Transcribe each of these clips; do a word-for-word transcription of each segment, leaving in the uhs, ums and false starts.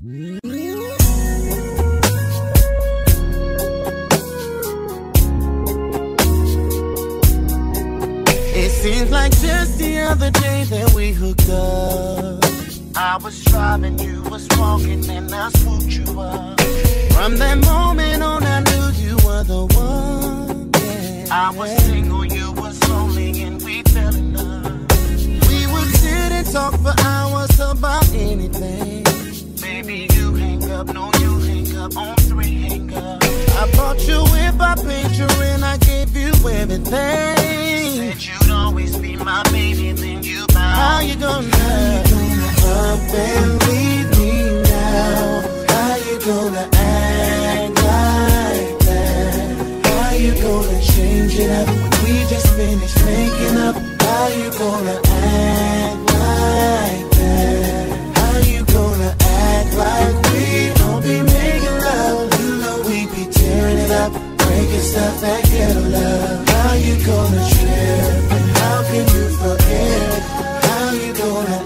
It seems like just the other day that we hooked up. I was driving, you was walking, and I swooped you up. From that moment on, I knew you were the one. Yeah. I was single, you was lonely, and we fell in love. We would sit and talk for hours about anything. Baby, you hang up, no, you hang up, on three hang up. I bought you if I paid you and I gave you everything. Said you'd always be my baby, then you bowed. How you gonna, how you gonna up and leave me now? How you gonna act like that? How you gonna change it up? We just finished making up. How you gonna act like that? How you gonna act like we don't be making love? You know we be tearing it up, breaking stuff that ghetto love. How you gonna trip and how can you forget? How you gonna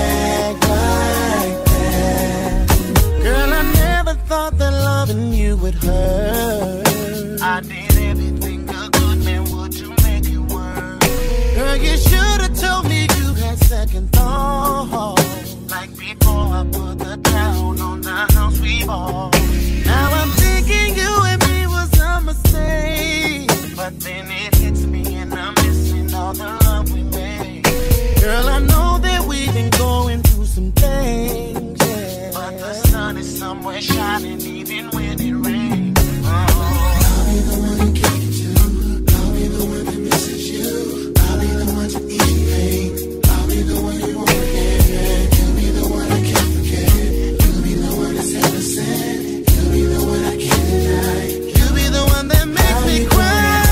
act like that? Girl, I never thought that loving you would hurt. I did everything a good man would to make it work. Girl, you should've told me you had second thoughts. Like before I put the down on the house we bought. Now I'm thinking you and me was a mistake. But then it hits me and I'm missing all the love we made. Girl, I know that we've been going through some things, yeah. But the sun is somewhere shining even when it rains. Oh. I'll be the one to kick it to. I'll be the one that misses you. I'll be the one to eat your pain. I'll be the one you won't forget. You'll be the one I can't forget. You'll be the one that's ever said. You'll be the one I can't deny. You'll be the one that makes me cry.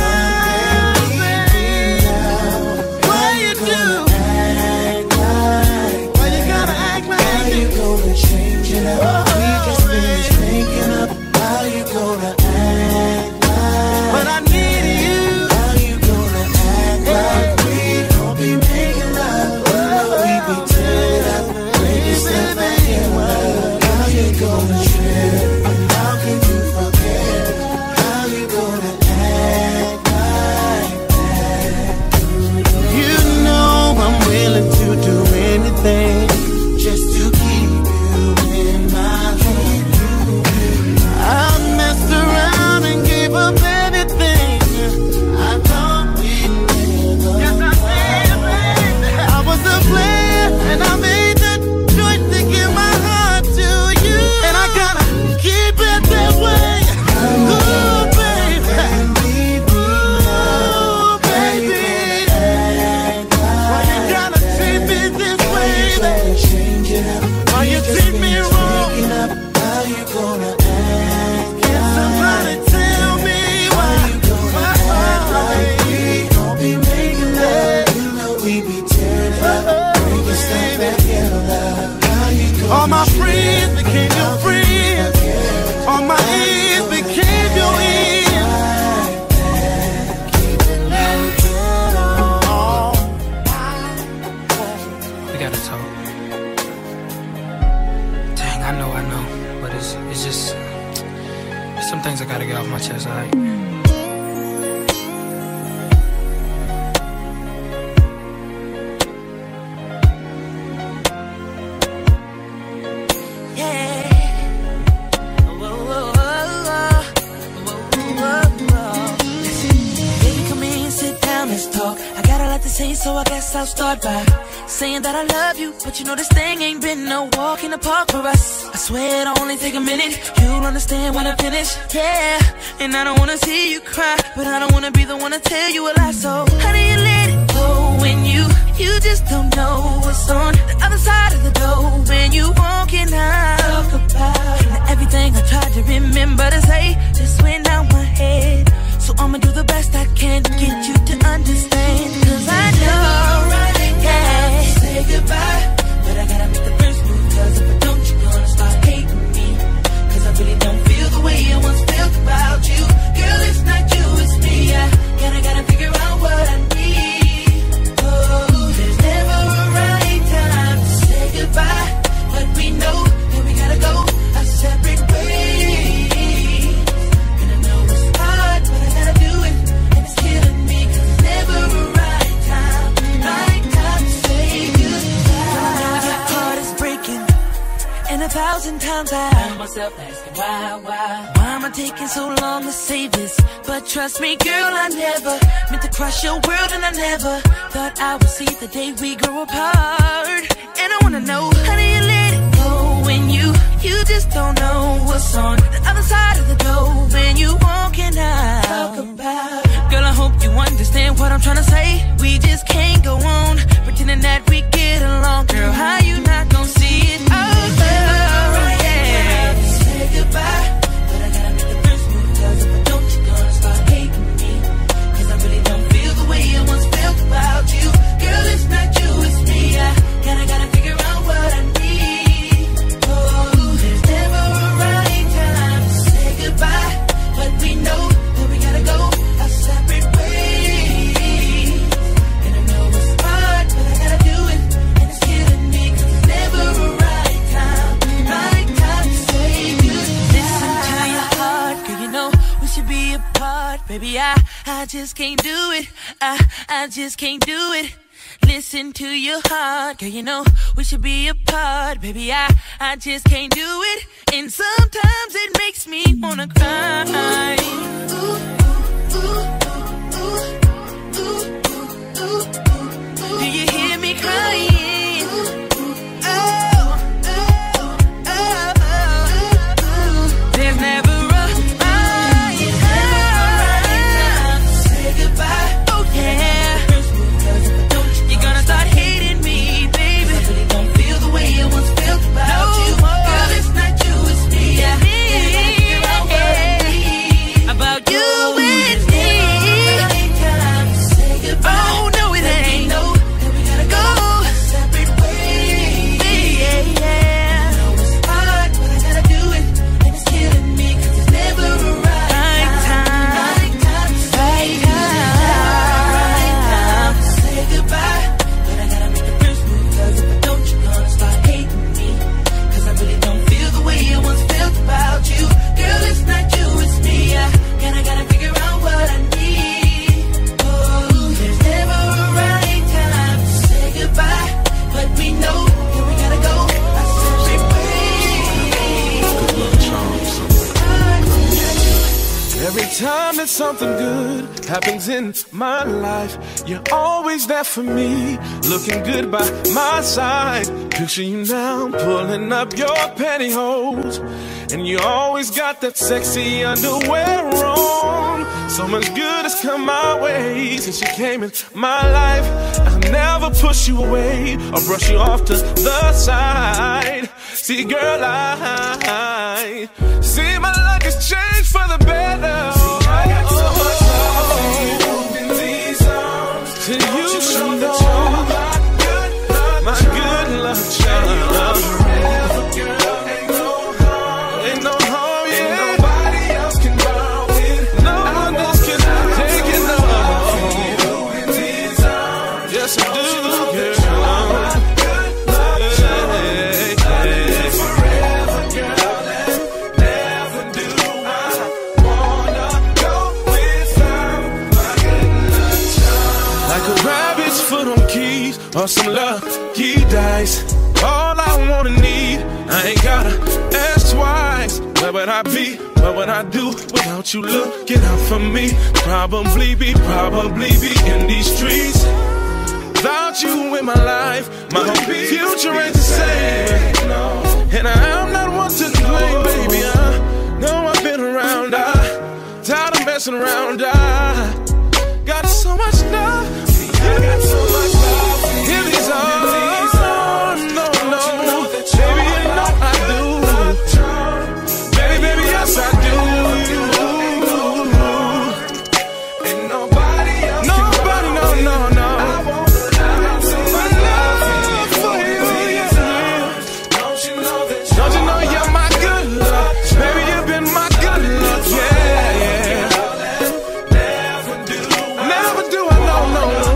Change it up. Oh, we just finished making up. How you gonna act like? But I need you. How you gonna act like we don't be making love? Oh, we be tearing up, breaking stuff that get love. How you gonna trip? How can you forget? How you gonna act like that? You know I'm willing to do anything just to keep you in my head. I messed around and gave up everything. I thought we'd never. Yes, I did, baby. I was a player and I made the choice to give my heart to you. And I gotta keep it that way. Ooh, baby. Ooh, baby. Why you gotta treat me this way, baby? Why you treat me wrong? How you gonna act? Can somebody tell me why you gonna act like we don't be making love? You know we be tearing it up, breaking stuff that get love. How you gonna? All my friends became your friends. All my ears became your ears. Keep it low, oh. We gotta talk. I know, I know, but it's it's just uh, some things I gotta get off my chest, alright? Yeah. Whoa, whoa, whoa, whoa, whoa, whoa. Listen, baby, come in, sit down, let's talk. I got a lot to say, so I guess I'll start by saying that I love you, but you know this thing ain't been no walk in the park for us. I swear it'll only take a minute. You'll understand when I finish, yeah. And I don't wanna see you cry, but I don't wanna be the one to tell you a lie. So how do you let it go when you you just don't know what's on the other side of the door when you walking out? Talk about everything I tried to remember to say just went out my head. So I'ma do the best I can to get you to understand. Cause I know, yeah, say goodbye, but I gotta make the first move. Cause if I don't, you're gonna start hating me. Cause I really don't feel the way I once felt about you. Girl, it's not you, it's me. I gotta, gotta figure out what I need. Oh, there's never a right time to say goodbye, but we know that And a thousand times I found myself asking why, why Why am I taking so long to say this? But trust me girl, I never meant to crush your world, and I never thought I would see the day we grow apart. And I wanna know, how do you let it go when you, you just don't know what's on the other side of the door when you walking out? Talk about, girl, I hope you understand what I'm trying to say. We just can't go on pretending that we get along. Girl, how you not gonna see it? Oh, oh, yeah. Say goodbye, but I gotta make the first move, cause if I don't, you're gonna start hating me. Cause I really don't feel the way I once felt about you. Girl, it's not you, it's me. I gotta, gotta figure out what I need. Oh, there's never a right time to say goodbye, but we know that we gotta go our separate ways. And I know it's hard, but I gotta do it, and it's killing me, cause there's never a right time, right time to say goodbye. Listen to your heart, girl, you know we should be apart. Baby, I, I just can't do it, I, I just can't do it. Listen to your heart, girl, you know we should be apart. Baby, I, I just can't do it, and sometimes it makes me wanna cry. Ooh, ooh, ooh, ooh, ooh, ooh. Do you hear me crying? Oh, oh, oh, oh, oh. There's never a right time to say goodbye. Oh yeah. You're gonna start hating me, baby. I really don't feel the way I once felt about no you. More. Girl, it's not you, it's me. Yeah. Me. Yeah. Yeah. About you and me. Time to say goodbye. Oh no, it ain't. No, that we gotta go separate ways. Yeah, yeah. I know it's hard, but I gotta do it, and it's killing me, cause there's never a right, right time. Right time to say goodbye. Right time to say goodbye. But I gotta make the first move, cause if I don't, you're gonna start hating me. Cause I really don't feel the way I once felt about you. Girl, it's not you, it's me. I gotta, gotta figure out what I need. Oh, there's never a right time to say goodbye, but we know that we gotta go our separate ways. Every time that something good happens in my life, you're always there for me, looking good by my side. Picture you now, pulling up your pantyhose, and you always got that sexy underwear on. So much good has come my way since you came in my life. I'll never push you away or brush you off to the side. See, girl, I see my luck has changed for the better. See, I got so much love for you in these arms. Till you should know my good luck, my good luck charm. Forever, girl, ain't no harm, ain't no harm, yeah. Ain't nobody else can run with, no one else can take it, no. In these arms, yes I do, girl. Or some lucky dice, all I wanna need, I ain't gotta ask twice. Where would I be, what would I do without you looking out for me? Probably be, probably be in these streets. Without you in my life, my whole future ain't the same. And I'm not one to complain, baby. I know I've been around, I tired of messing around. I got so much love, I got so much love. Here these are, no, no, baby, you know I do. Baby, baby, yes I do. Ain't nobody else, nobody, no, no, no. I got so much love for you, yeah. Don't you know that, don't you know you're my good luck? Baby, you've been my good luck, yeah, yeah. Never do, never do I know, no, no.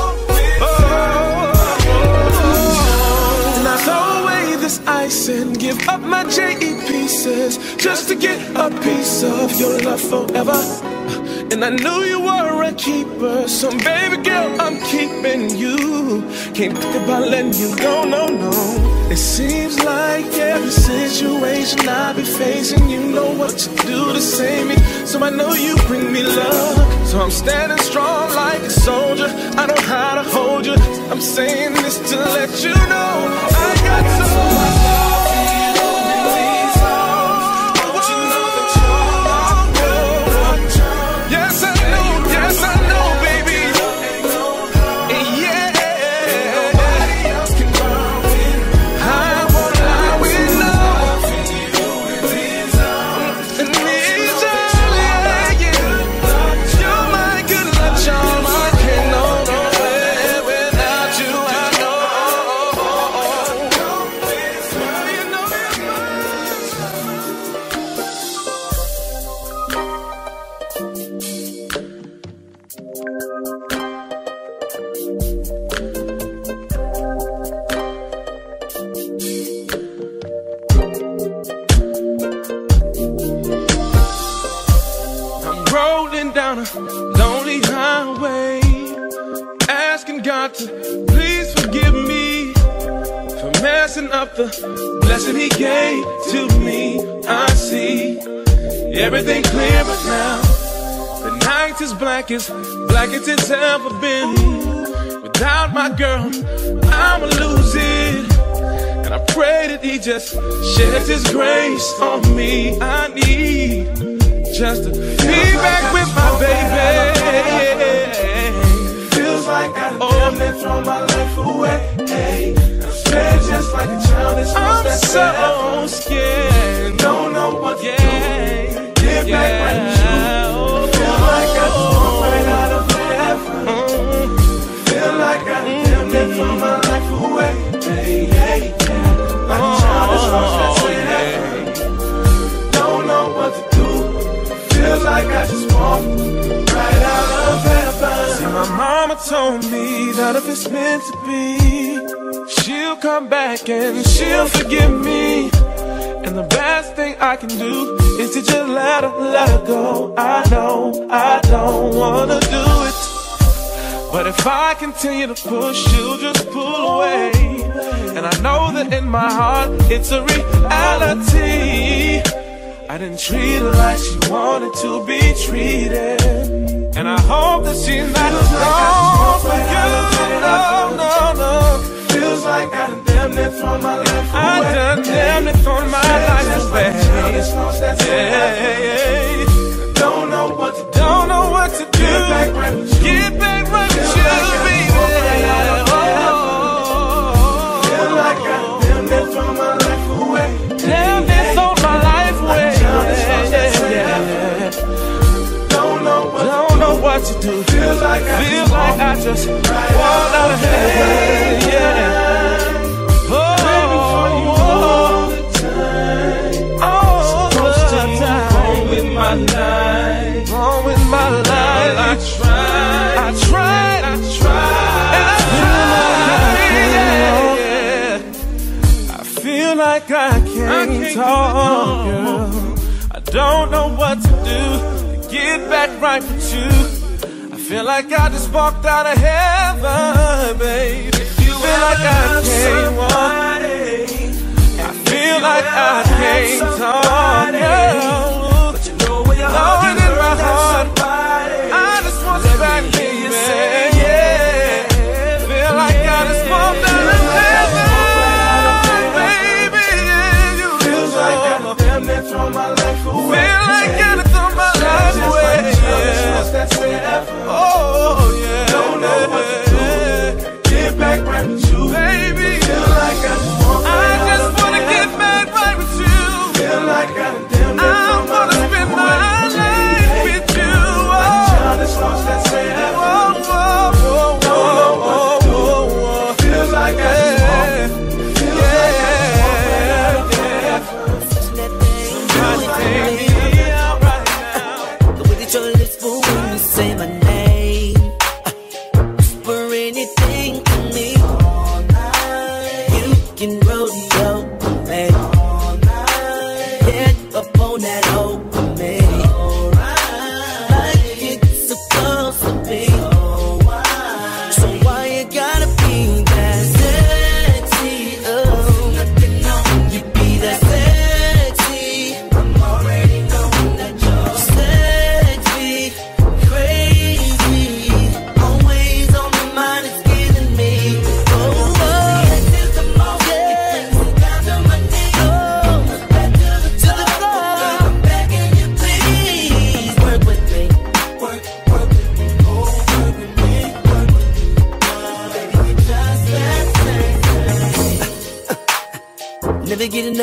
Ice and give up my J E pieces just to get a piece of your love forever. and I knew you were a keeper. So baby girl, I'm keeping you. Can't think about letting you go, no, no. It seems like every situation I be facing, you know what to do to save me. So I know you bring me luck. So I'm standing strong like a soldier. I know how to hold you. I'm saying this to let you know I got so much love for you. Please, oh, don't you know that you're good? Yes, I know, yes, I know, baby. Yeah, nobody else can love me. I won't lie, we know. And these are, yeah, yeah. You're my good luck charm. I can't know nowhere without you. I know. You know I'm rolling down a lonely highway, asking God to please forgive me for messing up the blessing He gave to me. I see everything clear, but now the night is black as black as it's ever been. Without my girl, I'ma lose it. And I pray that He just sheds His grace on me. I need just to be back with my baby. Feels like I damn near throw my life away. I'm scared just like a child. I'm so scared. Don't know what to do. Get back right with you. Feel like I just walked right out of heaven. Feel like I damn near throw my life away. Like a child that's lost that's in heaven. Don't know what to do. Feels like I just walked right out of heaven. See, my mama told me that if it's meant to be, she'll come back and she'll forgive me. And the best thing I can do is to just let her, let her go. I know I don't wanna do it, but if I continue to push, she'll just pull away. And I know that in my heart it's a reality. I didn't treat her like she wanted to be treated, and I hope that she's not wrong for you. No, no, no. Feels like I done damn near thrown my life away. I done damn near thrown my life away. Yeah. Don't know what to do. Don't know what to do. Get back right with you. Get back right with you, baby. Feel like I done damn near thrown my life away. Damn near thrown my life away. Don't know what Don't know what to do. Feel like I, Feel like I just walked out of heaven. Yeah. Oh, all the time. All the time. Wrong with my life. Wrong with my life. I tried. I tried. I tried. And I tried. Yeah. I feel like I can't, I can't talk, girl. I don't know what to do to get back right with you. I feel like I just walked out of heaven, baby. Feel like I can't walk. I feel like I can't talk, girl. But you know where your heart is in my heart. I just want you back, baby. Yeah. Feel like I just walked out of heaven, baby. Yeah, you feel like I damn near throw my life away. Feel like I done throw my life away. Oh yeah. Don't know what to do. Get back right with you, baby. Feel like I just want I just wanna get back right with you. Feel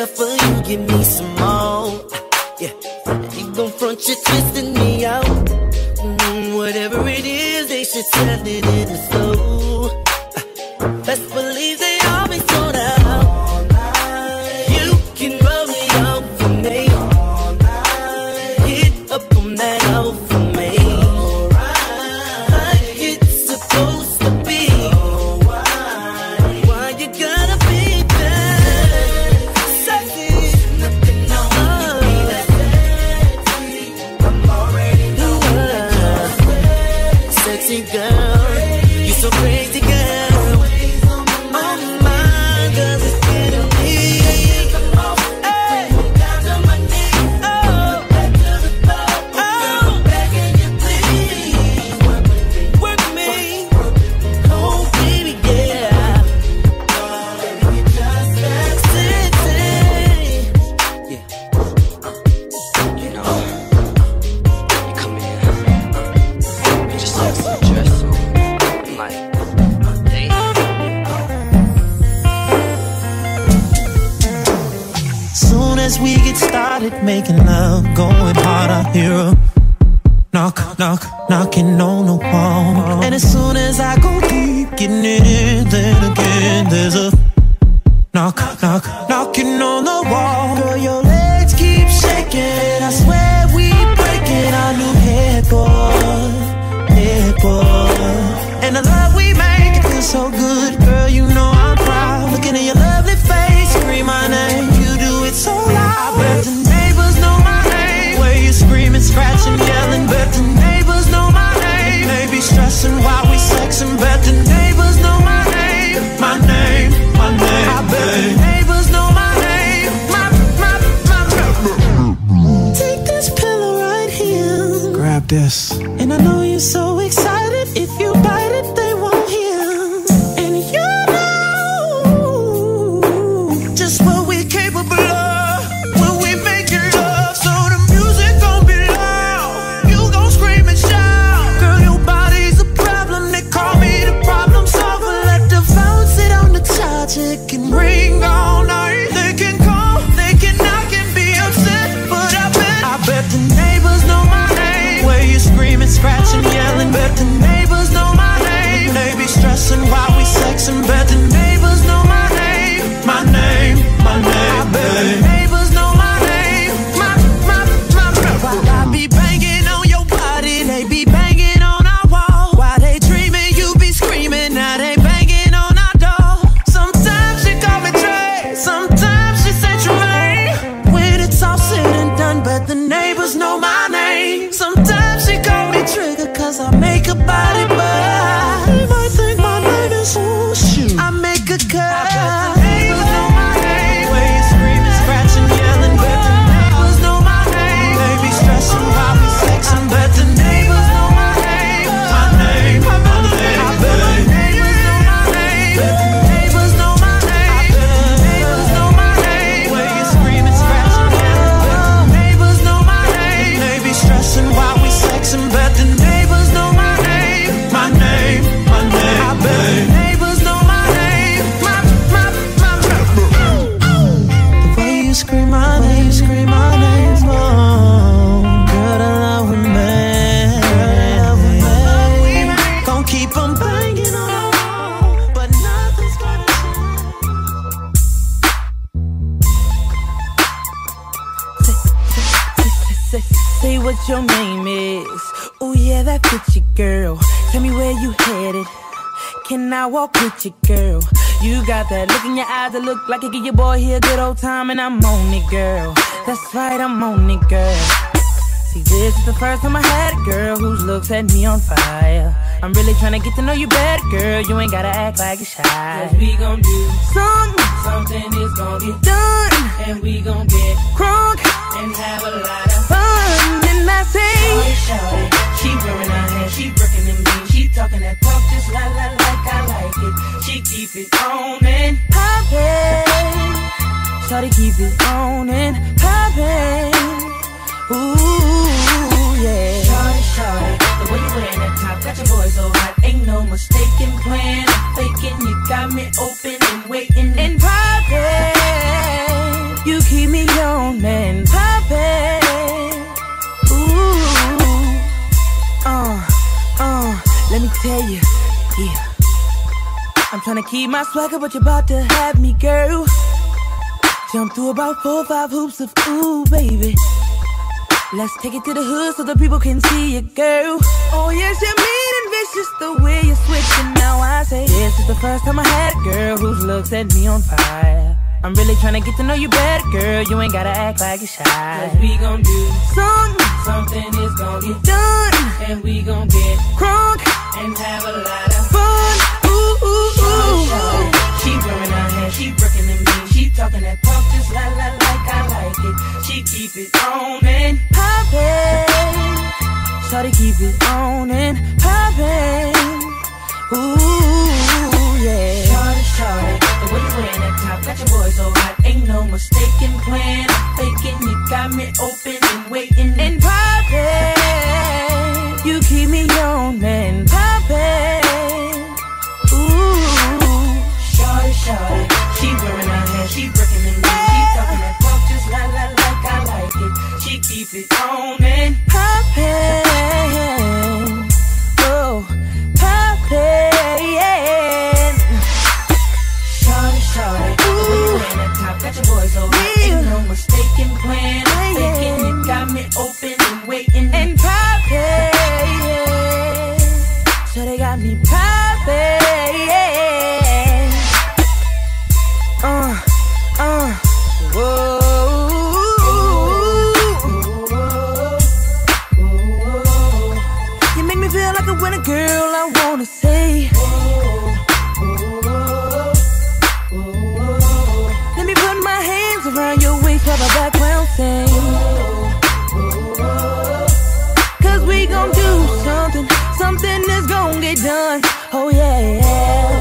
enough for you, give me some more. Yeah, you gon' front, you twisting me out. Mm, whatever it is, they should sell it in the store. Best believe they always sold out. You can roll me out for me. Hit up on that out for me. Like it's supposed to be. Why you gotta be that sexy? I'm already knowing. Sexy girl, you so crazy girl. As we get started making love, going hard, I hear a knock, knock, knocking on the wall. And as soon as I go deep, getting it in, then again there's a knock, knock, knocking on the wall. Girl, your legs keep shaking, I swear we breaking our new headboard, headboard. And the love we make, it feels so good, girl, you know I'm proud. Looking at your lovely face, scream my name, you do it so loud. I bet the neighbors know my name, where you screaming, scratching, yelling. Bet the neighbors know my name, they be stressing while we sexing. Bet the neighbors know my name, my name, my name. I bet the neighbors know my name, my, my, my, my. Take this pillow right here, grab this, and I know you're so excited. If you bite it, they won't hear. And you know just what we're capable of. It can ring all night. They can call, they can knock and be upset, but I bet, I bet the neighbors know my name, where you screaming, scratching, yelling. Bet the neighbors know my name, they be stressing while we sexing. Bet the neighbors know my name, my name, my name. I bet the neighbors know my name, my, my, my, my. While I be banging on your body, they be banging on our wall. While they dreaming, you be screaming. Now they banging on our door. Sometimes she say Tremaine, when it's all said and done, but the neighbors know my name. Sometimes she call me Trigger, cause I make her body burn. They might think my name is oh shoot, I make a cut. I bet the neighbors know my name, where you screaming, scratching, yelling. Bet the neighbors know my name, they be stressing while we sexing. Bet the neighbors know my name, my name, my name. I bet the neighbors know my name, bet the neighbors know my name. While we sexing, bet the neighbors know my name, my name, my name. I bet the neighbors know my name, my, my, my, my. The way you scream my name, you scream my name, oh, girl, I love with me, gon' keep on banging on, but nothing's gonna change. Say what your name is. Oh yeah, that fits you, girl. Tell me where you headed. Can I walk with you, girl? You got that look in your eyes that look like it give your boy here a good old time, and I'm on it, girl. That's right, I'm on it, girl. See, this is the first time I had a girl whose looks set me on fire. I'm really trying to get to know you better, girl. You ain't gotta act like you're shy. Cause we gon' do something, something is gon' get done, and we gon' get crunk and have a lot of fun. And I say, shawty, shawty, she wearing her hair, she breaking them jeans, she talking that talk just la la like I like it. She keep it on and poppin', shawty keep it on and poppin'. Ooh, yeah. Shawty, shawty, the way you wearing that top got your boy so hot. Ain't no mistaken plan, I'm faking. You got me open and waiting and poppin'. You tryna keep my swagger, but you're about to have me, girl. Jump through about four or five hoops of ooh, baby. Let's take it to the hood so the people can see you, girl. Oh yes, you're mean and vicious the way you're switching. Now I say this is the first time I had a girl whose looks set me on fire. I'm really tryna get to know you better, girl. You ain't gotta act like you're shy. Cause we gon' do something, something is gon' get done. And we gon' get crunk and have a lot of fun. Ooh, ooh, ooh. She wearing her hair, she breaking them jeans. She talking that talk just la la like I like it. She keep it on and poppin'. Shawty keep it on and poppin'. Ooh, yeah. Shawty, shawty, the way you wearing that top got your boys so hot. Ain't no mistaken plan. I'm faking, you got me open and waiting and poppin'. You keep me on and poppin'. Ooh, shawty, shawty, she wearing her hair, she breaking them jeans. She talking that talk just la la like I like it. She keep it on and poppin'. Oh, poppin'. Shawty, shawty, the way you wearing that top got your boys so hot. Ain't no mistaken plan. I'm thinking you got me open and waiting and poppin'. So they got me poppin'. Uh, uh, whoa. You make me feel like a winner, girl, I wanna say. Let me put my hands around your waist while the background sing. Cause we gon' do something, something that's gon' get done. Oh yeah.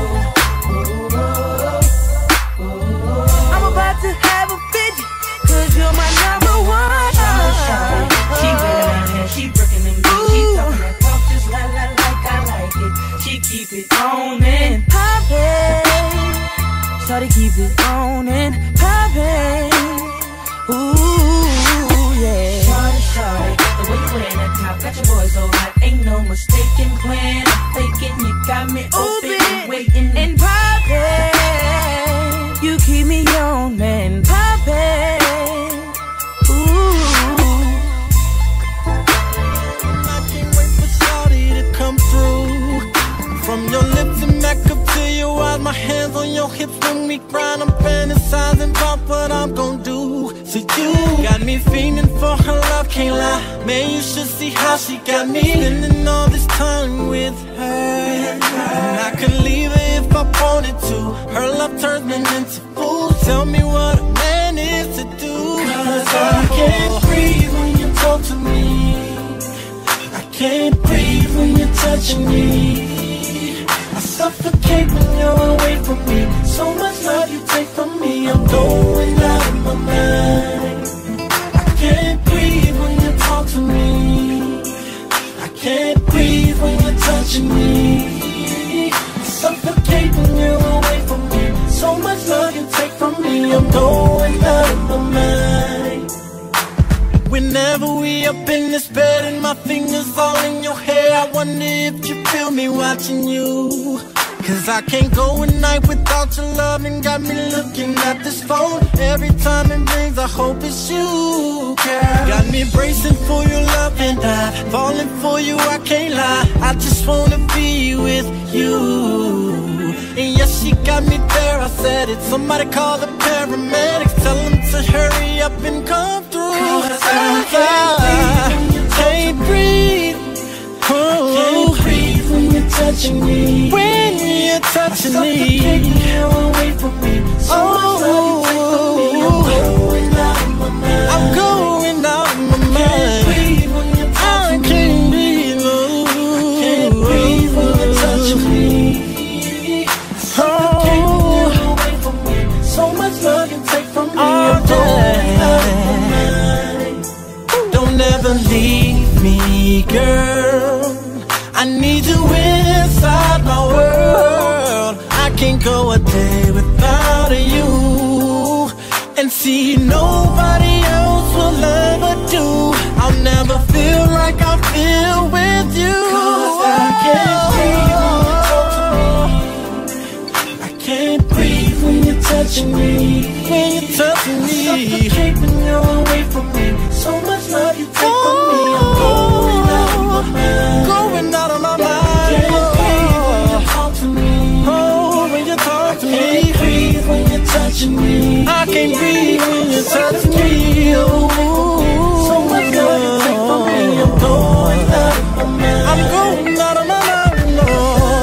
I'm about to have a fit, cause you're my number one. She wearing her hair, she breaking them jeans. She talking that talk just la la like I like it. She keep it on and poppin'. Shawty keep it on and poppin'. Ooh, yeah. Shawty, shawty, the way you wearing that top got your boys so hot. Ain't no mistaken plan. I'm faking, you got me open and waiting and poppin'. You keep me on and poppin'. Ooh. I can't wait for Shawty to come through. From your lips and back up to your eyes, my hands on your hips when we grind. I'm fantasizing about what I'm gon' do. So you got me fiending for her love, can't lie. Man, you should see how she got me spending all this time with her. And I could leave her if I wanted to. Her love turns me into fool. Tell me what a man is to do. Cause I can't breathe when you talk to me. I can't breathe when you're touching me. I suffocate when you're away from me. So much love you take from me, I'm going out of my mind. I can't breathe when you talk to me. I can't breathe when you're touching me. I suffocate when you're away from me. So much love you take from me, I'm going out of my mind. Whenever we up in this bed and my fingers all in your hair, I wonder if you feel me watching you. Cause I can't go a night without your love, and got me looking at this phone. Every time it rings, I hope it's you, girl. Got me bracing for your love and I falling for you, I can't lie. I just wanna be with you. And yes, she got me there, I said it. Somebody call the paramedics, tell them to hurry up and come through. Cause I can't breathe. Oh, I can't breathe when you're touching me. When you're touching me, you away from me. So oh, I'm going out of my mind. I'm going out of my mind. I can't breathe. I can't breathe when you're touching me. Oh, away from me. So much love you take from me. I'm going out of my mind. Don't ever leave me, girl. I need you inside my world. I can't go a day without you. And see, nobody else will ever do. I'll never feel like I feel with you. Cause I can't breathe when you talk to me. I when you're away from me. So much love you take from me. I'm going out of my mind. Going out of my mind. Can't breathe when you talk to me. Oh, when you talk to me. Can't breathe when you're touching me. I can't breathe when you touch me. Oh, so much love you take from me. I'm going out of my mind. I'm going out of my mind. No.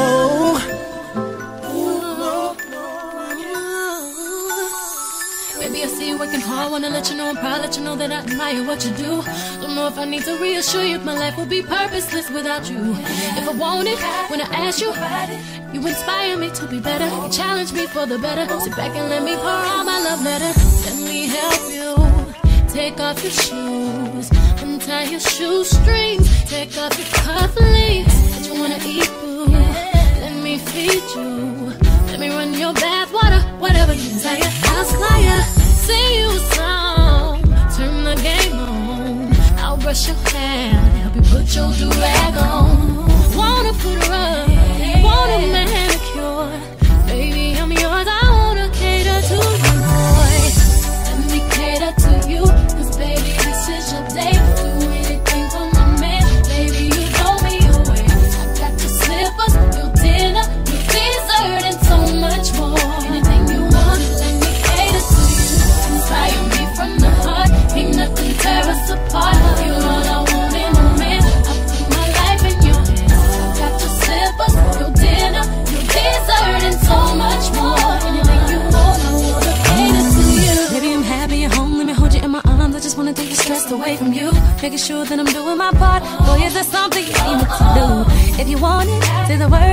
Baby, I see you working hard. Wanna let you know I'm proud. Let you know that I admire what you do. Don't know if I need to reassure you if my life would be purposeless without you. If I want it, when I ask you, you inspire me to be better. You challenge me for the better. Sit back and let me pour out my love letter. Let me help you. Take off your shoes, untie your shoestrings. Take off your cufflinks. That you wanna eat food. Let me feed you. Let me run your bath water. Whatever you desire, I'll supply ya. Sing you a song, turn the game on. I'll brush your hair, help you put your do-rag on. Wanna put her up, want a manicure. Baby, I'm yours, I wanna cater to you, boy. Let me cater to you, cause baby, this is your day. Do anything for my man, baby, you throw me away. I got your slippers, your dinner, your dessert, and so much more. Anything you want, let me cater to you. Inspire me from the heart, ain't nothing tear us apart. You're all I want in a man, I put my life in your hands. I got your slippers, your dinner, your dessert, and so much more. Anything you want, I wanna cater to you. Baby, I'm happy you're home, let me hold you in my arms. I just wanna take the stress away from you. Making sure that I'm doing my part. Boy, is there something you need me to do? If you want it, say the word.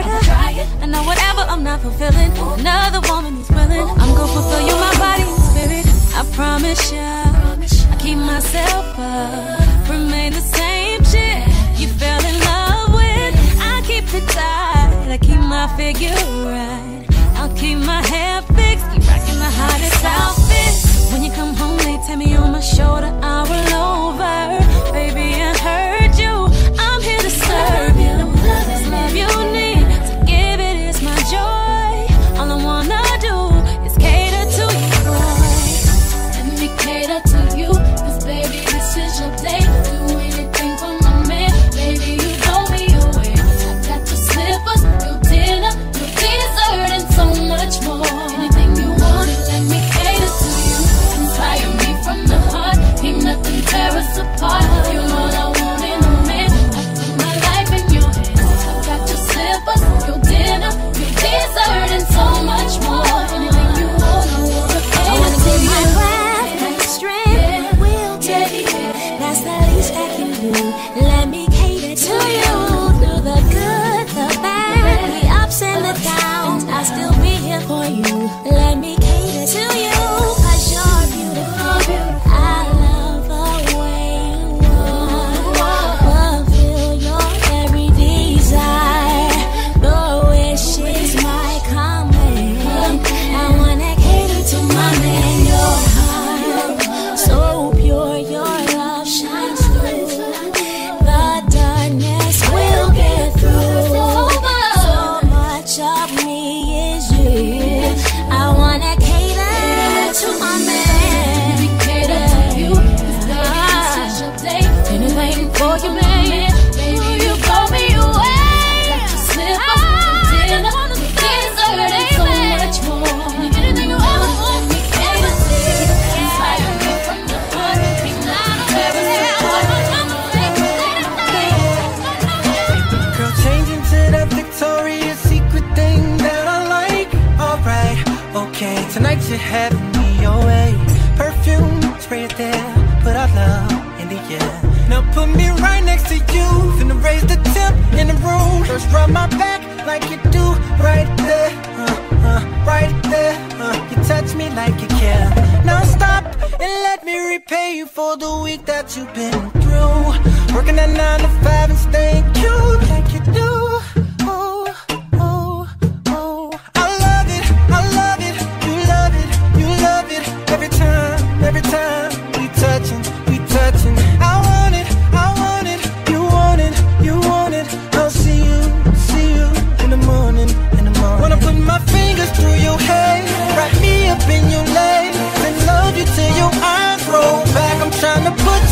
I know whatever I'm not fulfilling, another woman is willing. I'm gonna fulfill you, my body and spirit. I promise ya, I keep myself up, remain the same shit you fell in love with. I keep it tight, I keep my figure right. I'll keep my hair fixed, keep rocking the hottest outfits. When you come home, they tap me on my shoulder, I roll over. Baby, I heard you, I'm here to serve you. This love you need, to give it is my joy. All I wanna do is cater to you, boy. Let me cater to you, cause baby, this is your day. Do anything for my man, baby, you throw me away. I got your slippers, your dinner, your dessert, and so much more. Anything you want, let me cater to you. Inspire me from the heart, ain't nothing tear us apart. You're all I want in a man, I put my life in your hands. I got your slippers, your dinner, your dessert, and so much more. Anything you want, I wanna cater I wanna take my breath, my strength, my will take it. That's the least I can do. Let me cater to you. Through the good, the bad, the ups and the downs, I'll still be here for you. Let me cater to you, cause you're beautiful. I love the way you walk, fulfill your every desire. Your wish is my command. I wanna cater to my man. Your heart, so pure, your love shines through. The darkness will get through. So much of me is you. I wanna cater to my man. We cater to you, cause baby, this is your day. Anything for you, man. Baby, you blow me away. I got your slippers, your dinner, your dessert, and so much more. Anything you ever want, we cater to you. Inspire me from the heart, ain't nothing tear us apart. Girl, change into that Victoria's Secret thing that I like. Alright, okay, tonight you're having me your way. Perfume, spray it there, put our love in the air. Now put me right next to you, finna raise the temp in the room. First rub my back like you do, right there, uh, uh, right there. Uh, you touch me like you care. Now stop and let me repay you for the week that you've been through. Working at nine to five and staying cute like you do. Oh, oh, oh. I love it, I love it, you love it, you love it. Every time, every time we touching, we touching. I want it, I want it, you want it, you want it. I'll see you, see you in the morning, in the morning. Wanna put my fingers through your hair, wrap me up in your legs, and love you till your eyes roll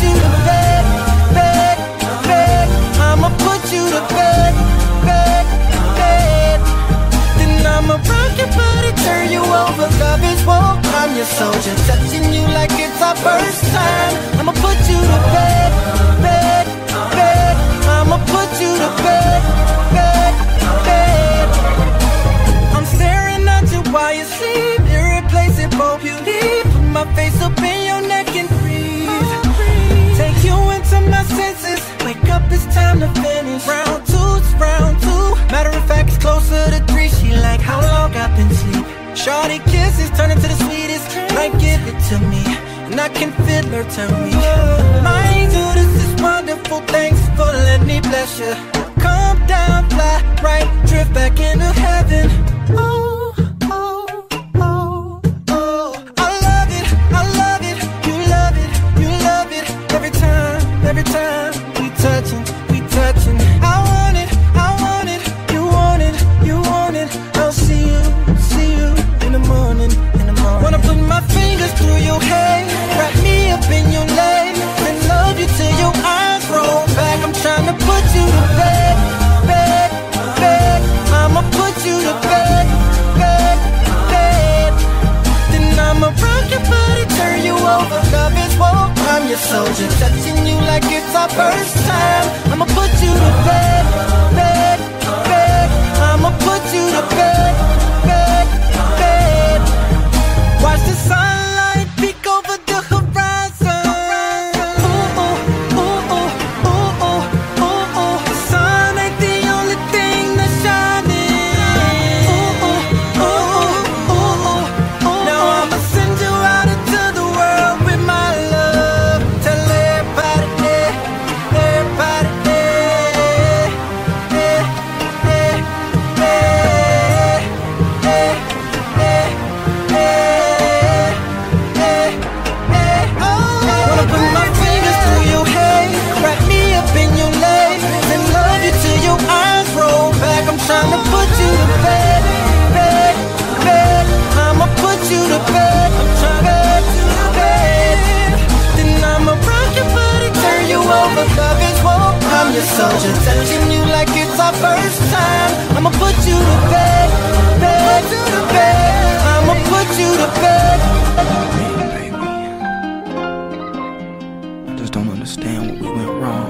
you to bed, bed, bed. I'ma put you to bed, bed, bed. Then I'ma rock your body, turn you over. Love is war, I'm your soldier, touching you like it's our first time. I'ma put you to bed, bed, bed. I'ma put you to bed, bed, bed. I'm staring at you while you sleep, irreplaceable beauty. Put my face up in your neck and breathe. Take you into my senses. Wake up, it's time to finish. Round two, it's round two. Matter of fact, it's closer to three. She like, how long I've been asleep. Shorty kisses turn into the sweetest. Like, give it to me, and I can feel her turn me. My angel, this is wonderful. Thanks for letting me bless you. Come down, fly right, drift back into heaven. Oh, oh, oh, oh. I love it, I love it. You love it, you love it. Every time, every time we touching, we touching. I want it, I want it. You want it, you want it. I'll see you, see you in the morning, in the morning. Wanna put my fingers through your hair, wrap me up in your leg, and love you till your eyes roll back. I'm trying to put you to bed, bed, bed. I'ma put you to bed, bed, bed. Then I'ma rock your body, turn you over. Love is war, I'm your soldier, touching you like it's our first time. I'ma put you to bed, bed, bed. I'ma put you to bed, bed, bed. Watch the sunlight peek over the horizon. Ooh, ooh, ooh, ooh, ooh, ooh, ooh, ooh. The sun ain't the only thing that's shining. Ooh, ooh, ooh, ooh, ooh, ooh. Now I'ma send you out into the world with my love. Tell everybody, yeah, everybody, yeah, yeah, yeah, yeah, yeah, yeah, yeah, yeah. Wanna put my fingers through your hair, wrap me up in your leg, and love you till your eyes roll back. I'm trying to put you to bed, bed, bed. I'ma put you to bed, I'm trying to put you to bed. Then I'ma rock your body, turn you over. Love is war, I'm your soldier, touching you like it's our first time. I'ma put you to bed, bed, to the bed. I'ma put you to bed. Baby, I just don't understand what we went wrong.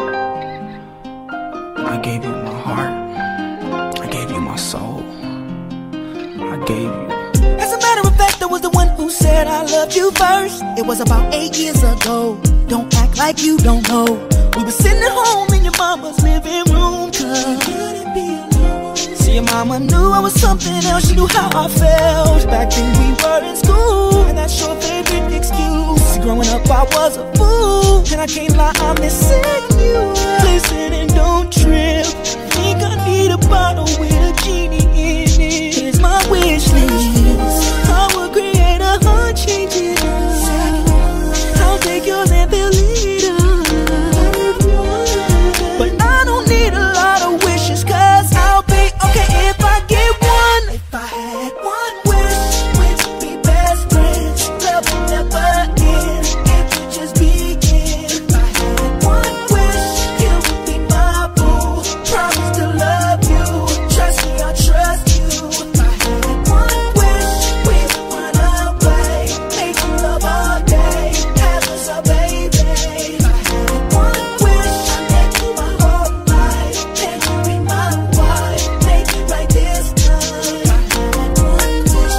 I gave you my heart, I gave you my soul, I gave you. As a matter of fact, I was the one who said I loved you first. It was about eight years ago. Don't act like you don't know. We were sitting at home in your mama's living room, cause you couldn't be alone. See, your mama knew I was something else. She knew how I felt. Back then we were in school, and that's your favorite excuse. See, growing up I was a fool, and I can't lie, I'm missing you. Listen and don't trip. Think I need a bottle with a genie in it. Here's my wish list. I will create a heart-changing love. I'll take yours and fill it up. But I don't need a lot of wishes, cause I'll be okay if I get one. If I had one wish, we'd be best friends. Love will never end, it would just begin. If I had one wish, you would be my boo. Promise to love you, trust me, I trust you. If I had one wish, we would run away, make love all day, have us a baby. If I had one wish, I'd let you my whole life, and you be my wife, make it right this time. If I had one wish,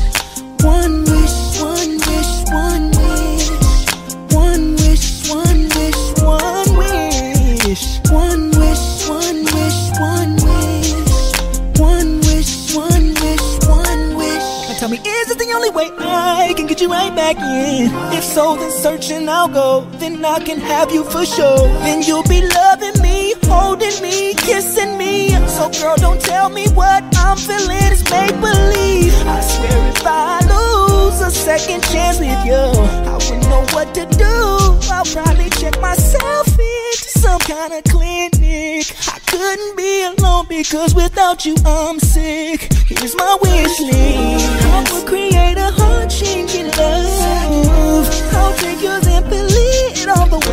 one wish, one wish, one wish, one wish, one wish, one wish, one wish, one wish, one wish, one wish, one wish, one wish. Now tell me, is this the only way I can get you right back in? If so, then searching I'll go. Then I can have you for sure. Then you'll be loving me, holding me, kissing me. So girl, don't tell me what I'm feeling is make-believe. I swear if I lose a second chance with you, I wouldn't know what to do. I'll probably check myself into some kind of clinic. I couldn't be alone because without you I'm sick. Here's my wish list. I will create a heart-changing love. I'll take yours and fill it all the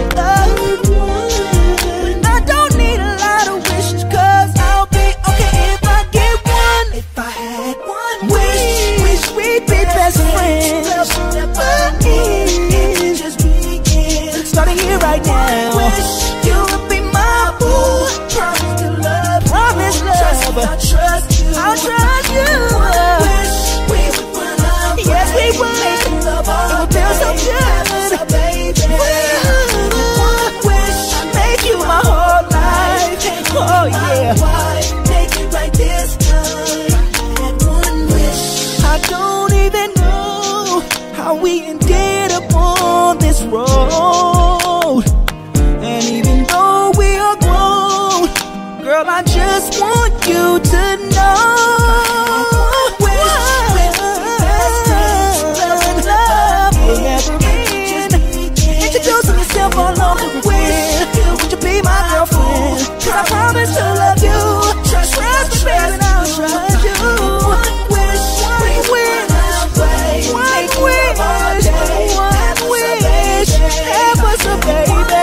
here right now. I wish you would be my boo. Promise to love, promise love. I'll trust you, I'll trust you. I wish we would run out. Yes, we would. It would feel so good, so baby. I wish I make you my whole life. Oh yeah. Why make it like this time? I had one wish. I don't even know how we ended up on this road. And even though we are grown, girl, I just want you to know. Introducing yourself all over again. Would you be my girlfriend? Cause I promise to love you. Trust, trust me, baby, and I'll trust you. One wish, one wish, one wish, one wish. Have us a baby.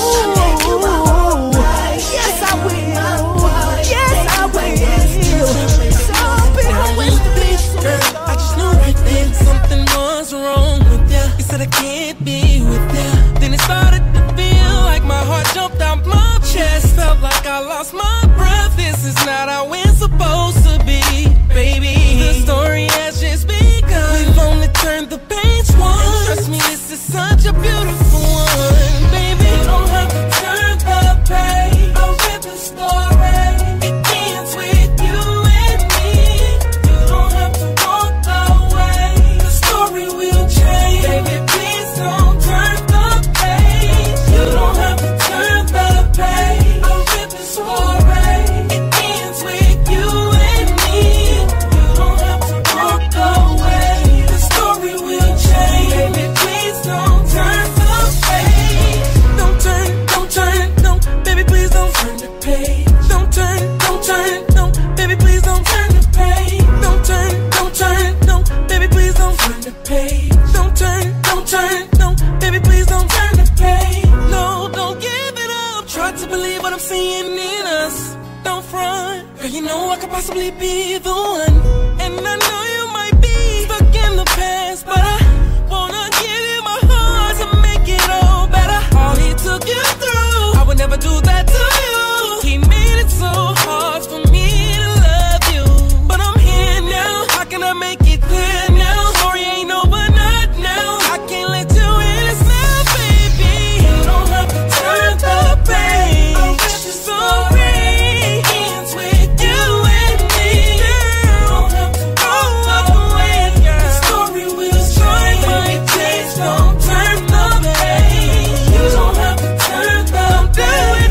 Yes, I will. Yes, I will. Some people wish to be so. I just knew right then something was wrong with ya. You said I can't be with ya. Then it started to feel like my heart jumped out my chest. Felt like I lost my breath. This is not how we're supposed to be, baby. The story has just begun. We've only turned the page once. Trust me, this is such a beautiful one, baby. You don't have to turn the page. I'll read the story. It ends with you and me. You don't have to walk away. The story will change, baby. Please don't turn the page. You don't have to turn the page. I'll read the story. It ends with you and me. You don't have to walk away. The story will change, baby. Please don't turn the page. Don't turn, don't turn, no, baby. Please don't turn the page. Don't turn, don't turn, no, baby. Please don't turn the page. Don't turn, don't turn, no, baby. Please don't turn the page. Don't turn, don't turn, no, baby. Please don't turn the page. No, don't give it up. Try to believe what I'm seeing in us. Don't front, girl. You know I could possibly be the one, and I know you might be stuck in the past, but I wanna give you my heart to make it all better. All he took you through, I would never do that to you. He made it so hard for me to love you, but I'm here now. How can I make it clear now? Story ain't over, not now. I can't let you in this now, baby. You don't have to turn the page. I'll read the story. Ends with you and me. You don't have to walk away. The story will change, baby. Please don't turn the page. You don't have to turn the page.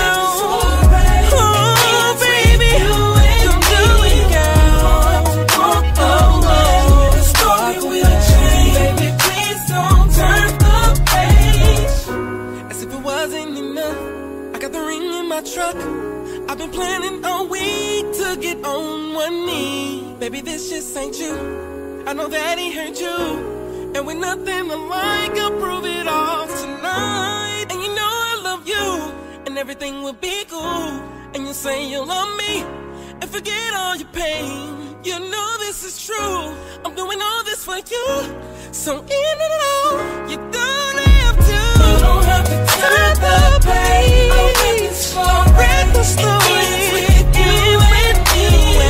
Oh, baby, don't do it, girl. Walk away. The story will change, baby. Please don't turn the page. As if it wasn't enough, I got the ring in my truck. I've been planning all week to get on one knee. Baby, this just ain't you. I know that he hurt you, and with nothing alike, I'll prove it all tonight. And you know I love you, and everything will be cool. And you say you love me, and forget all your pain. You know this is true. I'm doing all this for you. So in and out, you don't have to. You don't have to turn the page. I'll read the story. Read the story. With you and me.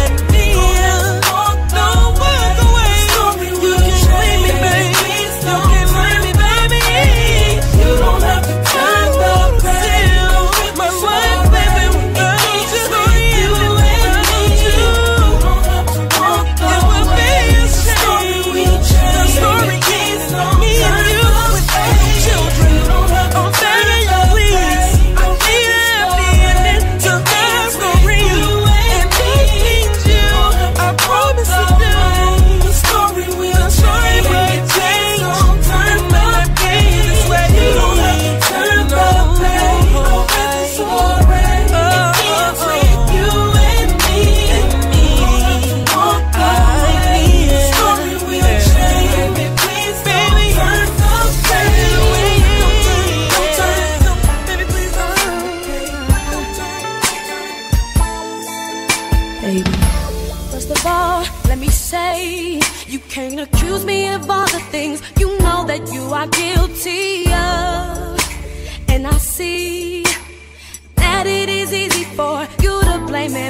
Don't walk away. You can blame me, baby. You can blame me, baby. You don't have to turn the page. My life, baby, without you. You and me. You don't have to walk away. It will be a shame. The story is me and you without children. I'm begging you, please. I need a happy ending to that story. And I need you. I promise you do. The story will change. Don't turn the page. This way you don't have to turn the page. I'll read the story. It ends with you and me. Walk away. The story will change. Please don't turn the page. Don't turn, don't turn, baby, please don't turn the page. Don't turn, don't turn. Baby, first of all, let me say, you can't accuse me of all the things you know that you are guilty of.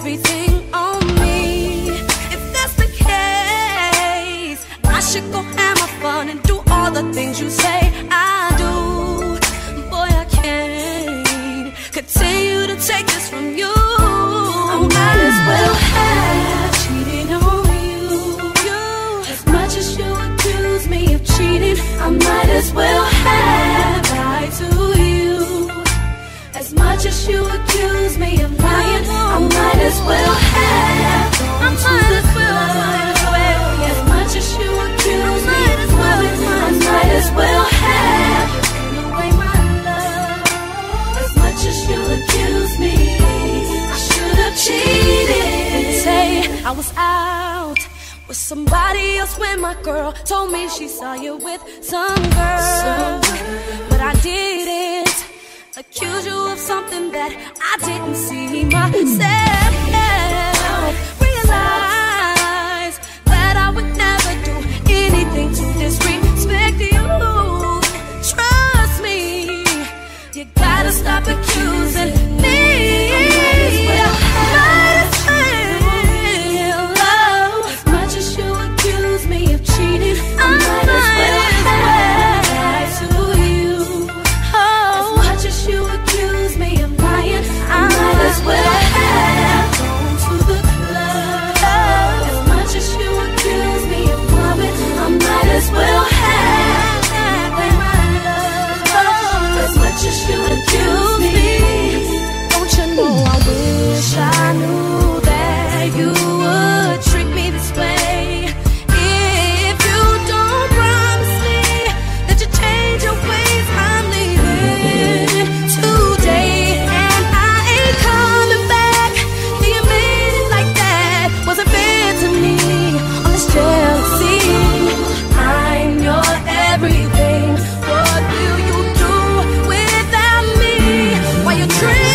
everything on me. If that's the case, I should go have my fun and do all the things you say I do. Boy, I can't continue to take this from you. I might as well have cheated on you. you. As much as you accuse me of cheating, I might as well have lied to you. As much as you accuse me of lying, I might as well have gone to the club. As much as you accuse me of loving, I might as well have given away my love. As much as you accuse me, I should have cheated. Say I was out with somebody else when my girl told me she saw you with some girl, but I didn't accuse you of something that I didn't see myself. Realize that I would never do anything to disrespect you. Trust me, you gotta stop accusing me. Might as well love. As much as you accuse me of cheating, I might as well lie to you. As much as you accuse me of lying, I might as well have gone to the club. As much as you accuse me of loving, I might as well have given my love. As much as you accuse me, don't you know I wish I knew that you would treat me this way. If you don't promise me that you change your ways, I'm leaving today and I ain't coming back. You made it like that wasn't fair to me. All this jealousy, I'm your everything. What will you do without me? Why you treat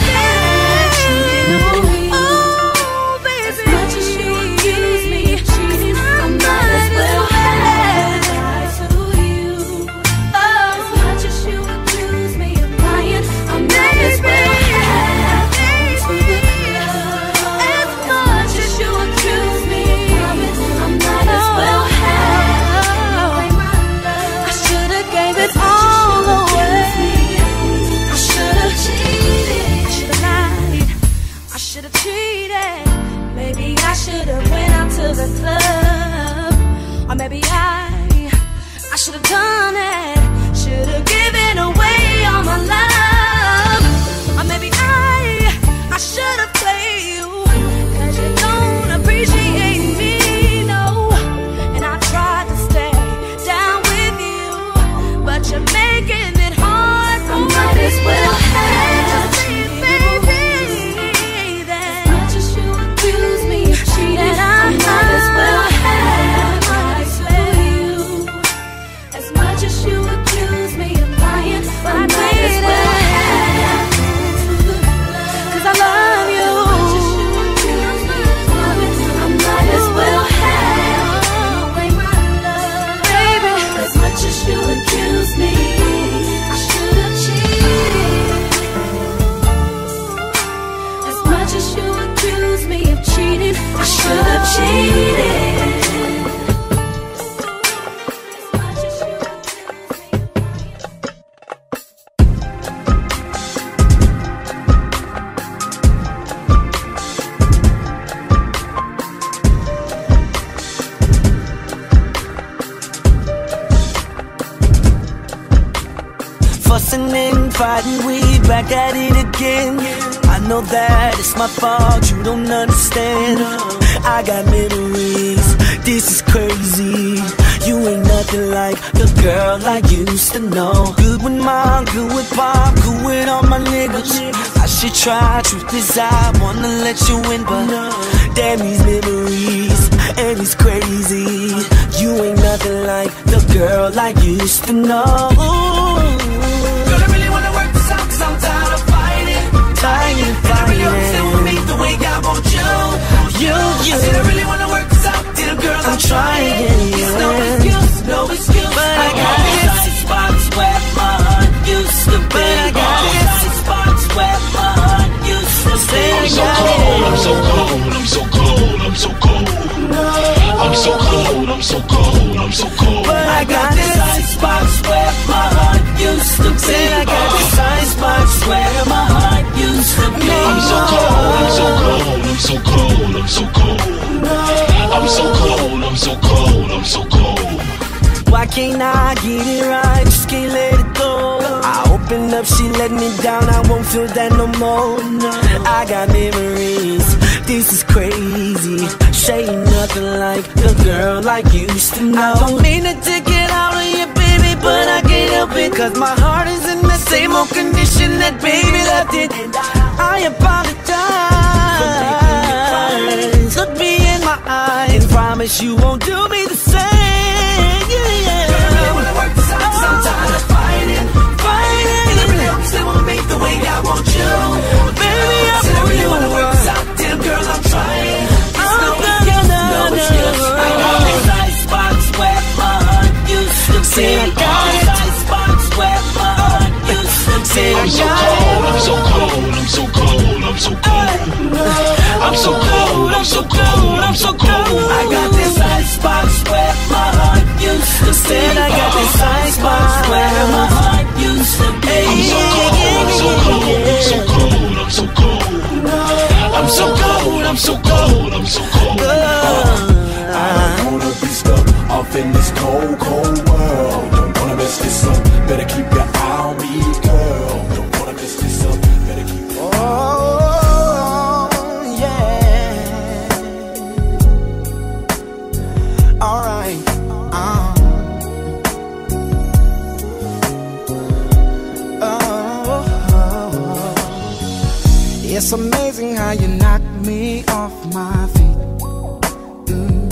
the club, or maybe I, I should have done it, should have given away all my love, or maybe I, I should have played you, cause you don't appreciate me, no, and I tried to stay down with you, but you're making it hard for me. I might as well have baby, that as much as you accuse me of cheating, I might as well have lied to you. As much as you accuse me of lying, but I might as well have, cause I love you. I might as well have, baby. As much as you accuse me, I should have cheated. As much as you accuse me of cheating, I should have cheated. Fussing and fighting, we back at it again. I know that it's my fault, you don't understand. I got memories, this is crazy. You ain't nothing like the girl I used to know. Good with mom, good with pop, good with all my niggas. I should try, truth is I wanna let you in, but damn these memories, and it's crazy. You ain't nothing like the girl I used to know. Girl, I really wanna work this out, cause I'm tired of fighting. Tired of fighting. And I really hope you stay with me the way I want you. You, you. I said I really wanna work this out, dear girl, I'm, I'm trying. It's no excuse, no excuse. But I got tight spots where my heart used to be. But I got tight spots where my heart used to be. I got it. I'm so cold, I'm so cold, I'm so cold. I'm so cold, I'm so cold, I'm so cold. But I got this icebox where my heart used to be. I got this icebox where my heart used to be. I'm so cold, I'm so cold, I'm so cold, I'm so cold. I'm so cold, I'm so cold, I'm so cold. Why can't I get it right? Just can't let it go. I open up, she let me down. I won't feel that no more. No. I got memories. This is crazy. She ain't nothing like the girl I used to know. I don't mean to take it out on you, baby, but I can't help it. Cause my heart is in the same old condition that baby left it. I apologize. Look me in my eyes and promise you won't do me the same. Sometimes I'm fighting, fighting, and it really hopes they won't make the way I want you. Baby, I really wanna work this out, damn girl, I'm trying. It's no excuse, no excuse. I got this icebox where my heart used to be. I got this icebox where my heart used to be. I'm so cold, I'm so cold, I'm so cold, I'm so cold. I'm so cold, I'm so cold, I'm so cold. I got this icebox where my heart used to be. I got this icebox where my heart used to be. I'm so cold, I'm so cold, I'm so cold, I'm so cold. I'm so cold, I'm so cold, I'm so cold. I don't wanna be stuck off in this cold, cold world. Don't wanna mess this up, better keep your eye on me, girl. Don't wanna mess this up, better keep your eye on me. Alright, um, oh, oh, it's amazing how you knock me off my feet. Mm.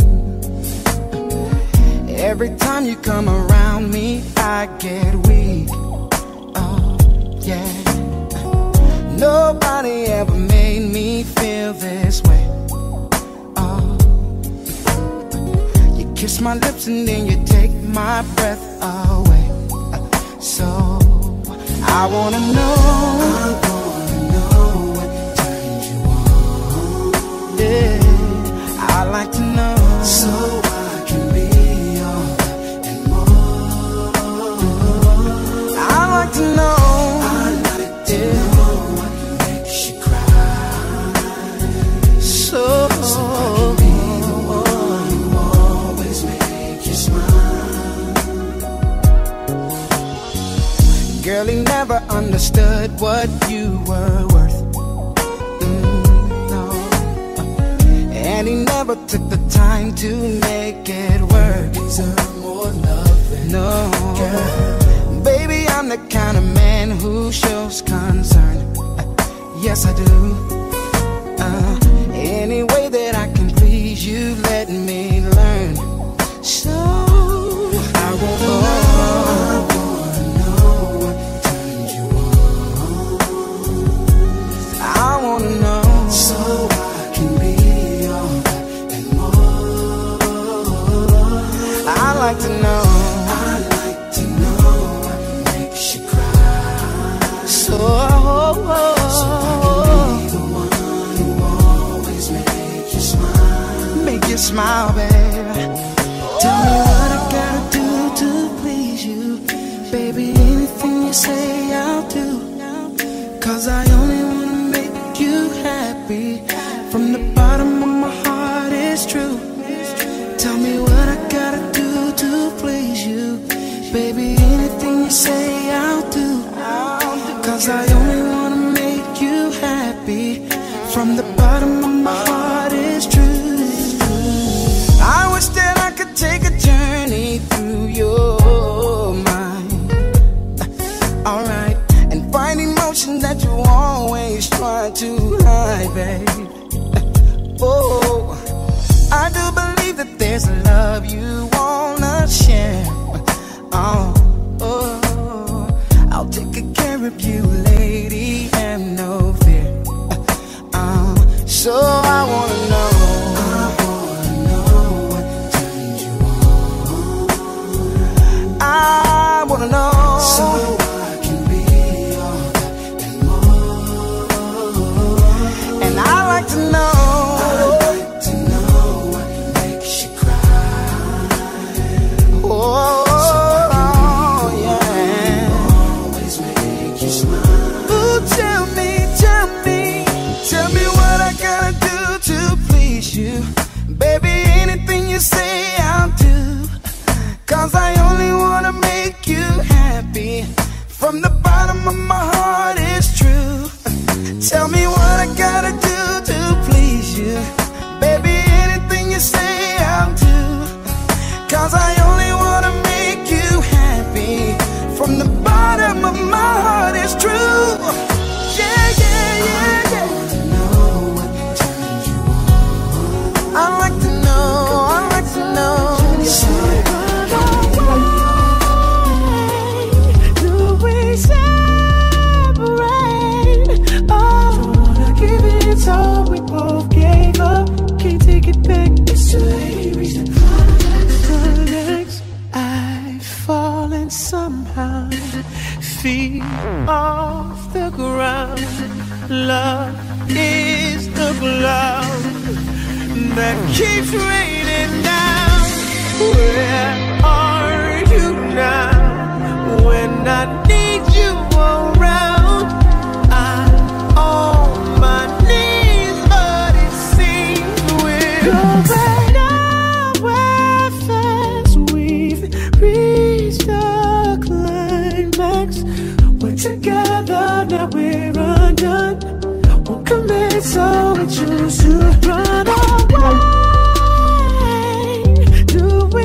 Every time you come around me, I get weak. Oh, yeah. Nobody ever made me feel this way. Kiss my lips and then you take my breath away. So I wanna know, I wanna know what turns you on. Yeah, I like to know, so I can be all that and more. I like to know, I like to yeah. know what makes you cry. So, so girl, he never understood what you were worth. Mm, no. And he never took the time to make it work. Deserve more love, no. Girl. Baby, I'm the kind of man who shows concern. Yes, I do. Uh, any way that I can please you, let me learn. So I won't know. I like to know, I like to know what makes you cry. So, oh, oh, so I can be the one who always make you smile. Make you smile, baby. Tell me what I gotta do to please you. Baby, anything you say I'll do. Cause I only wanna make you happy. From the bottom of my heart, it's true. Tell me what I gotta do to please you. Baby, anything you say I'll do. Cause I only wanna make you happy. From the bottom of my heart, it's true. I wish that I could take a journey through your mind. Alright, and find emotion that you always try to hide, babe. Oh, I do believe that there's a love you wanna share. Oh, oh, I'll take good care of you, lady, and no fear. Uh, so I wanna know, I wanna know what turns you on. I wanna know, so I can be all that and more. And I you smile. Ooh, tell me, tell me, tell me what I gotta do to please you. Baby, anything you say I'll do, 'cause I only wanna make you happy. From the bottom of my heart, it's true. Tell me what I gotta do to please you. Baby, anything you say I'll do, 'cause I only wanna make you happy. From the bottom of my heart, it's true. Yeah, yeah, yeah, yeah. I like to know, I like to know. Do we separate? Oh, wanna give it all we both gave up. Can't take it back. It's too late. Reach the climax. I've fallen somehow, feet off the ground. Love is the cloud that keeps raining down. Where are you now? When I need you around, I'm on my knees, but it seems we're going nowhere fast. We've reached the climax. We're together, now we're undone. Won't commit, so we choose to run away. Do we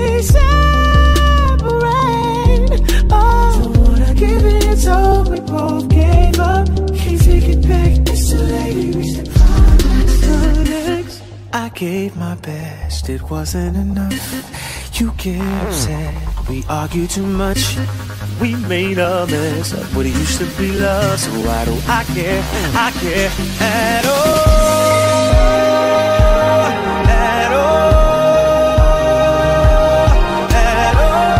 separate? Oh, don't wanna give it all we both gave up. Can't take it back. It's too late. We reached the climax. I gave my best, it wasn't enough. You get upset, we argue too much. We made a mess of what it used to be love. So why do I care? I care at all. At all. At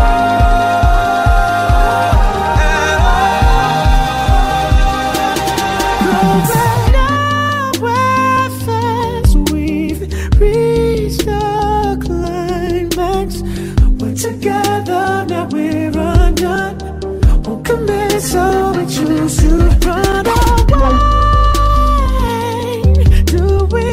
all. Going nowhere fast. We've reached the climax. We're together, now we're undone. Won't commit, so we choose to run away. Do we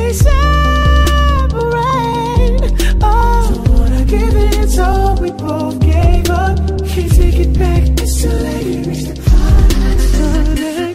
separate? Oh, don't wanna give it all we both gave up. Can't take it back. It's too late. Reach the climax.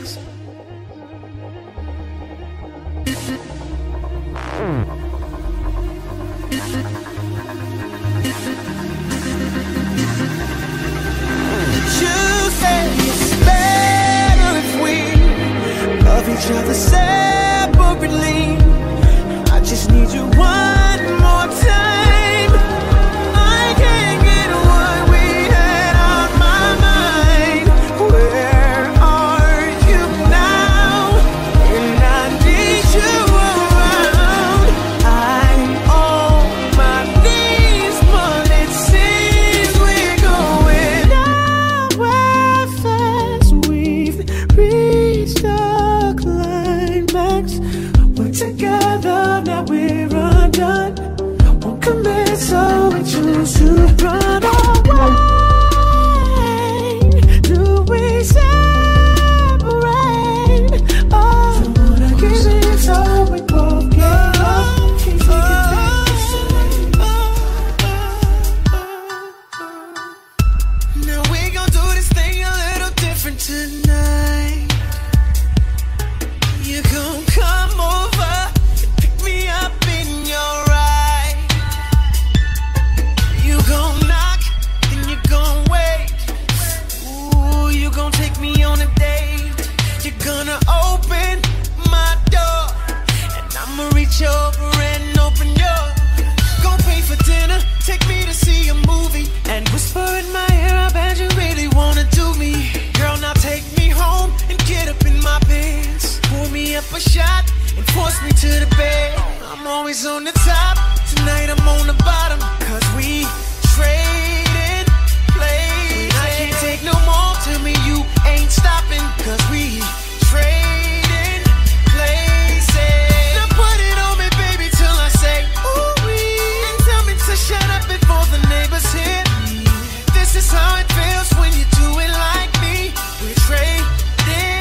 You say it's better if we love each other separately. I just need you one more time. I can't get what we had on my mind. Where are you now? And I need you around. I'm on my knees, but it seems we're going nowhere fast. We've reached the climax. We're together, now we're undone. Won't commit, so we choose to run away. Do we separate? Oh, don't wanna give it all we both gave up. Can't take it back. It's too late. Now we gon' do this thing a little different tonight. You gon' come over and pick me up in your ride. You gon' knock, then you gon' wait. Ooh, you gon' take me on a date. You're gonna open my door, and I'ma reach over and open yours. Gon' pay for dinner, take me to see a movie, and whisper in my ear, I bet you really wanna do me. Girl, now take me home and get up in my pants. Pour me up a shot and force me to the bed. I'm always on the top, tonight I'm on the bottom. 'Cause we trading places. I can't take no more, tell me you ain't stopping. 'Cause we trading places. Now put it on me, baby, till I say ooh-wee. And tell me to shut up before the neighbors hear. This is how it feels when you do it like me. We're trading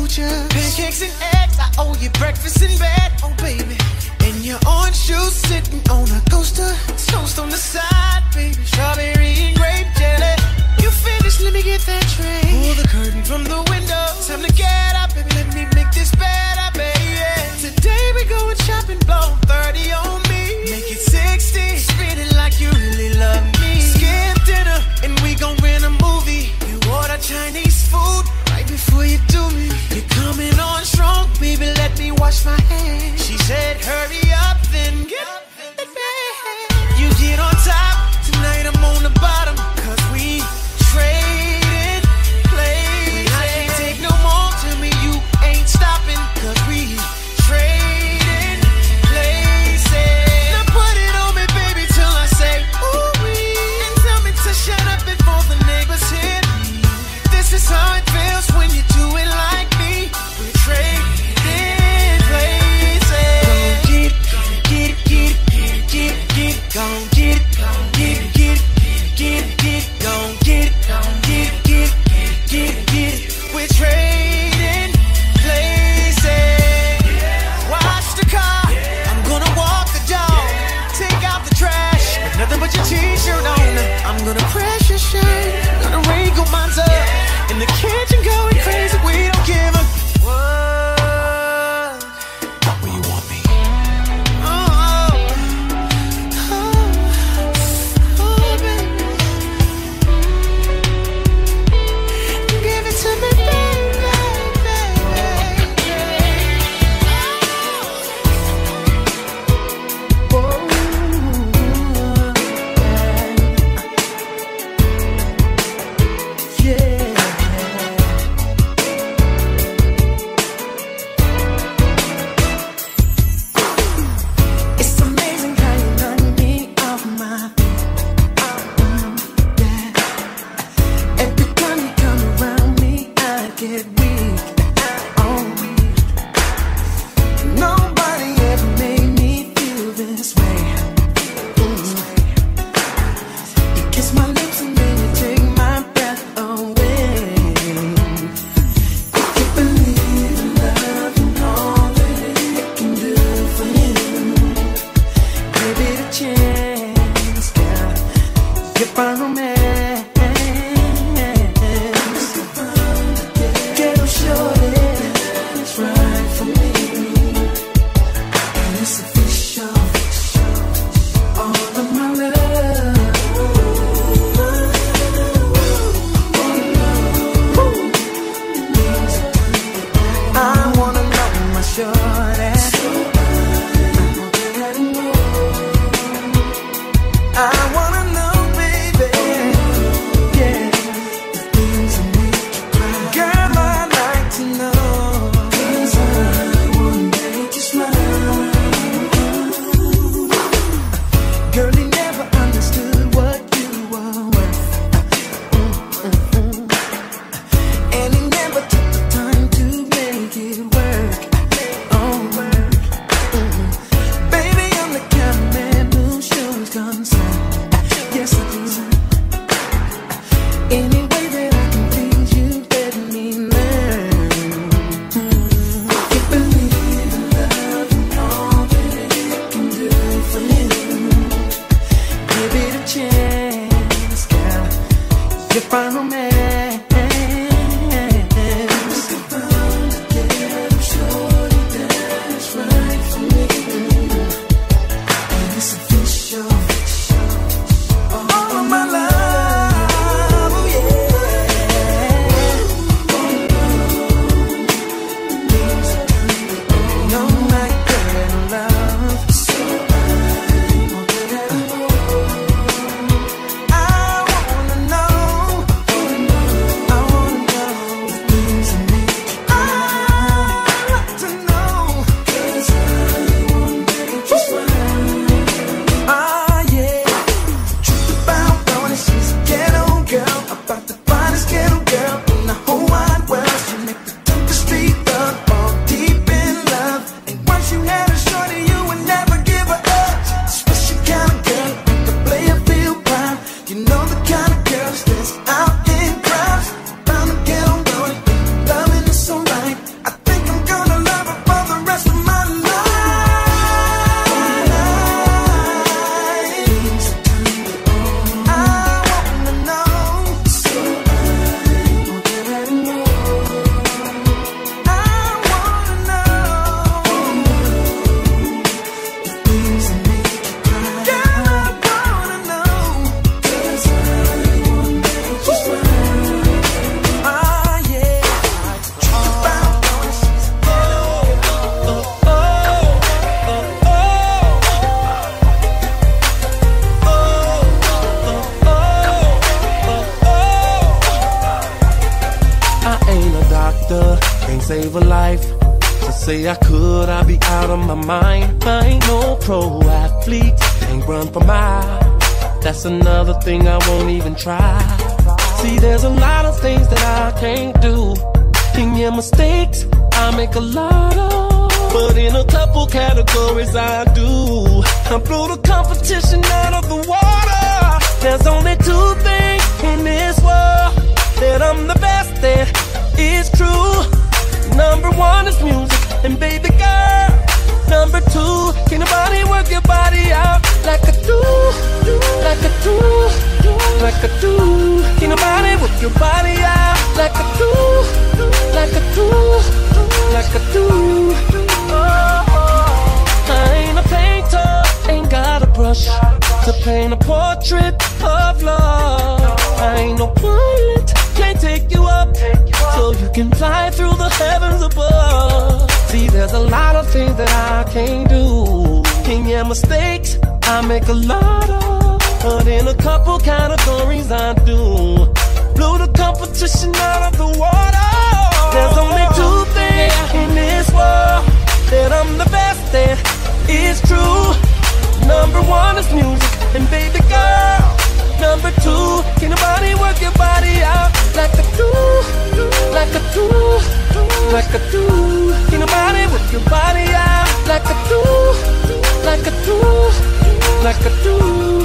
future. Pancakes and eggs, I owe you breakfast in bed, oh baby. And your orange juice sitting on a coaster. Toast on the side, baby. Strawberry and grape jelly. You finished, let me get that tray. Pull the curtain from the window. Time to get up, baby, let me make this better, baby. Today we going shopping, blow thirty on me. Make it sixty, spin it like you really love me. Skip dinner, and we gon' rent a movie. You order Chinese food right before you do me. You're coming on strong, baby, let me wash my hands. She said hurry up, then get it back. You get on top, tonight I'm on the bottom. Cause we traded places. I can't take no more, tell me you ain't stopping. Cause we traded places. Now put it on me, baby, till I say ooh-wee. And tell me to shut up before the neighbors hear me. This is how it feels when you do it like me. We traded places. Get it, get it, get it, get it, gon' get it, get it, get it, get it, get it, gon' get it, get it, get it, get it, get it. We're trading places. Watch the car, I'm gonna walk the dog. Take out the trash, but nothing but your t-shirt on. I'm gonna press your shirt, gonna wrinkle mine up in the kitchen going crazy. doctor, can't save a life. To say I could, I'd be out of my mind. I ain't no pro athlete, can't run for miles. That's another thing I won't even try. See, there's a lot of things that I can't do. And yeah, mistakes I make a lot of, but in a couple categories I do. I blew the competition out of the water. There's only two things in this world that I'm the best at, it's true. Number one is music, and baby girl, number two, can nobody work your body out like I do, like I do, like I do. Can nobody work your body out like I do, like I do, like I do. Oh, I ain't a painter, ain't got a brush to paint a portrait of love. I ain't no pilot, can't take you up so you can fly through the heavens above. See, there's a lot of things that I can't do. And yeah, mistakes I make a lot of, but in a couple categories I do. Blew the competition out of the water. There's only two things in this world that I'm the best at, it's true. Number one is music, and baby girl, number two, can nobody work your body out like I do, like I do, like I do. Can nobody work your body out like I do, like I do, like I do.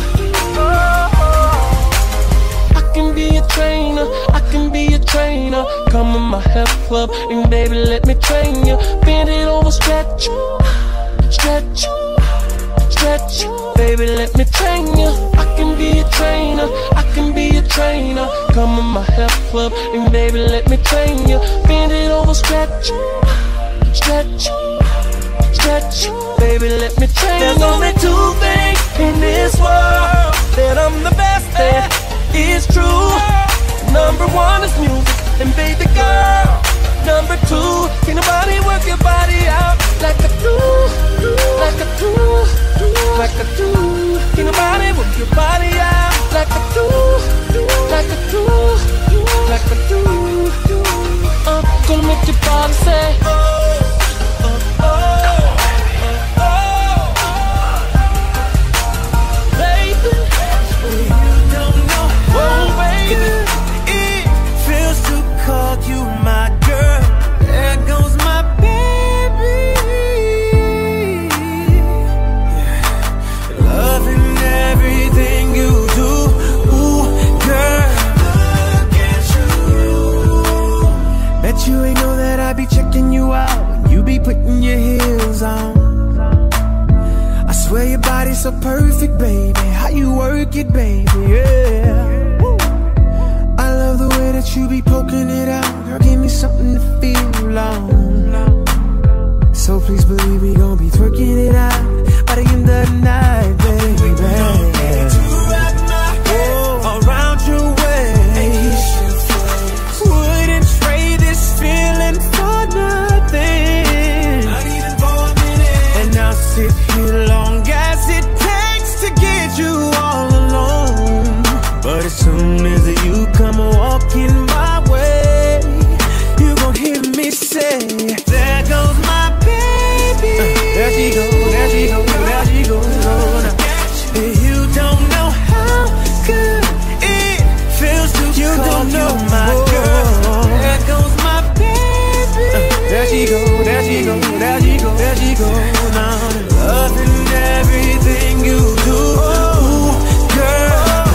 Oh, I can be a trainer, I can be a trainer. Come in my health club and baby let me train you. Bend it over, stretch, stretch, stretch. Baby let me train you. I can be a trainer, I can be a trainer. Come in my health club and baby let me train you. Bend it over, stretch, stretch, stretch. Baby let me train you. There's only two things in this world that I'm the best at, it's true. Number one is music, and baby girl, number two, can nobody work your body out like I do, like I do, like I do. Can nobody work your body out like I do, like I do, like I do. I'm gonna make your body say oh, oh, oh, oh, oh. Baby, you don't know how, oh, baby, it feels to call you my girl. There goes my baby, yeah. Loving everything you do, ooh, girl. Look at you. Bet you ain't know that I be checking you out when you be putting your heels on. I swear your body's so perfect, baby. How you work it, baby, yeah. Woo. I love the way that you be poking it out. Girl, give me something to feel on. So please believe we gon' be twerking it out by the end of the night, baby. Oh, around your waist. Wouldn't trade this feeling for nothing. Not even for a minute. And I'll sit here long as it takes to get you all alone. But as soon as you come walking my way, you gon' hear me say, there goes my baby. Uh, there she go, there she go, there she go. You don't know how good it feels to you call don't know you my girl. There goes my baby. Uh, there she go, there she go, there she go, there she go. Now loving everything you do, ooh, girl.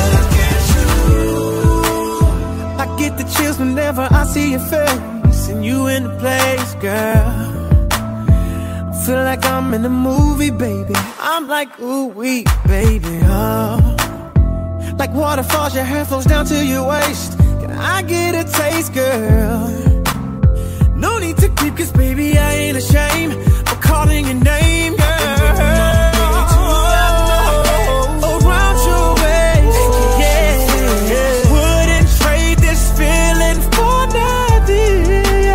I get the chills whenever I see your face and you in the place, girl. I feel like I'm in a movie, baby. I'm like, ooh wee, baby, oh. Like waterfalls, your hair flows down to your waist. Can I get a taste, girl? No need to keep, cause baby, I ain't ashamed of calling your name, girl. Around your waist, yeah. Wouldn't trade this feeling for nothing,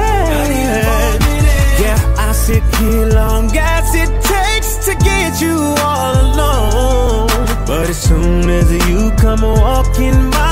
yeah. I sit here long as it takes to get you all alone. But as soon as you come walking by